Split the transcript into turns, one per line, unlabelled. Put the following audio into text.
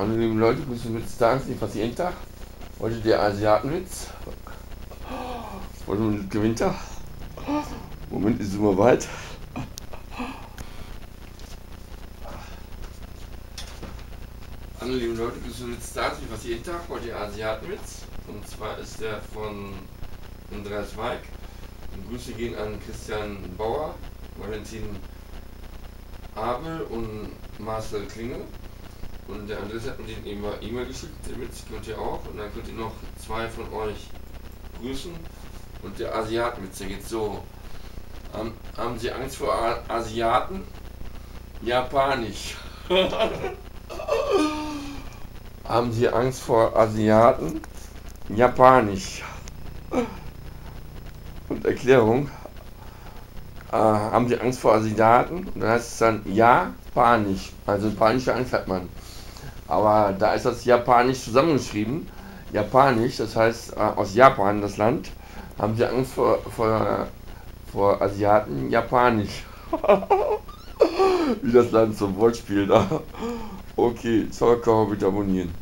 Hallo liebe Leute, grüße mit Tages, nicht fast jeden Tag. Heute der Asiatenwitz. Heute mit Gewinter. Moment, ist immer weit. Hallo liebe Leute, grüße mit Tages, nicht fast jeden Tag. Heute der Asiatenwitz. Und zwar ist der von Andreas Weig. Und Grüße gehen an Christian Bauer, Valentin Abel und Marcel Klinge. Und der Andreas hat mir den E-Mail geschickt, den Witz könnt ihr auch. Und dann könnt ihr noch zwei von euch grüßen. Und der Asiatenwitz, der geht so. Haben Sie Angst vor Asiaten? Japanisch. Haben Sie Angst vor Asiaten? Japanisch. Und Erklärung. Haben Sie Angst vor Asiaten? Und dann heißt es dann Japanisch. Also panische Angst hat man. Aber da ist das Japanisch zusammengeschrieben. Japanisch, das heißt aus Japan, das Land. Haben Sie Angst vor Asiaten? Japanisch. Wie das Land zum Wortspiel da. Okay, Zollkauer bitte abonnieren.